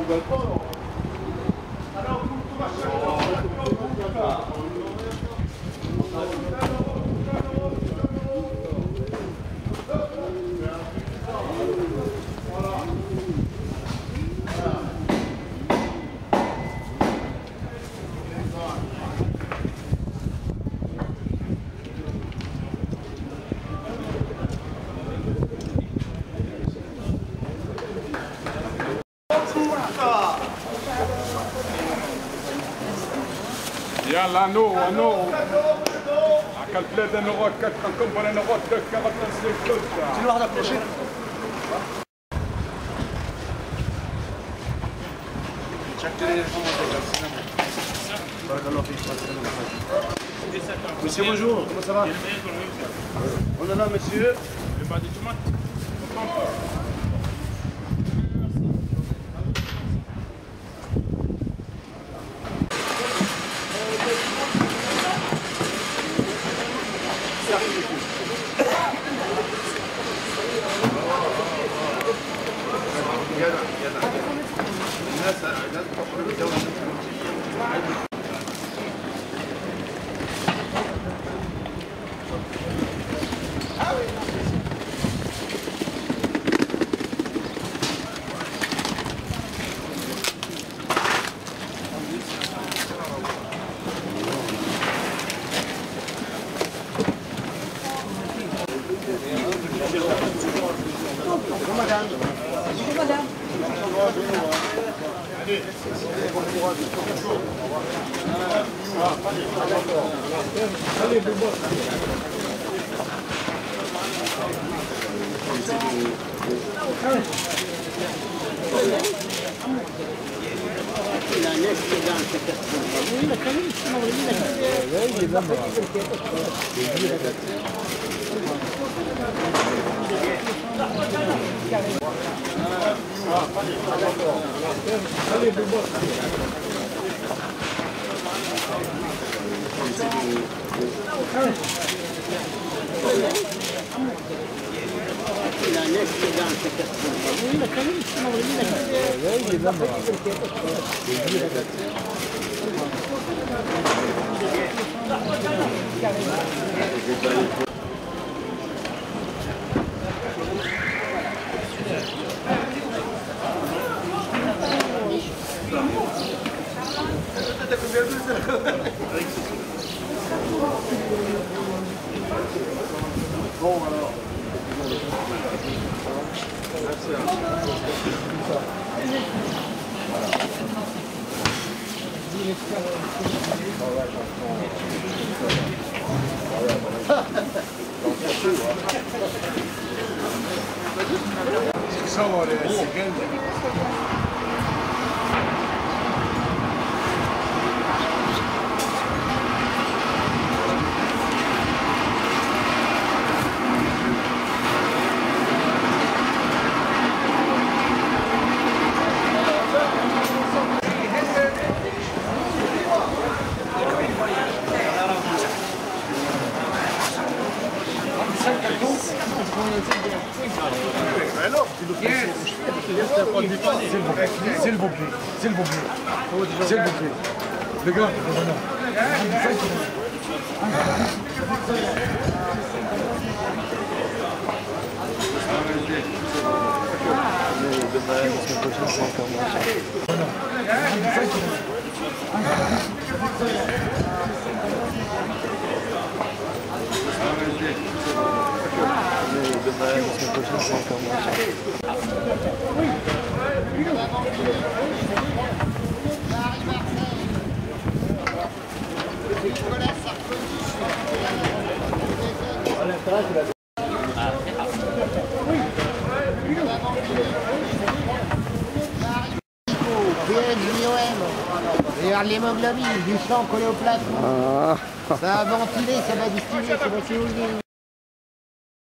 يلا نو اكل بلاد نروح كتكم ولا نروح كرات نسلك كلها شنو واحد بلاشين بارك الله فيك. Monsieur, bonjour, comment ça va? On est là, monsieur. Le bas des tomates. صور يا سجل S'il vous plaît, s'il vous plaît, s'il vous plaît. Les gars, Regarde l'hémoglobine, du sang collé au plafond. Ça va ventiler, ça va distiller, ça va s'éolier.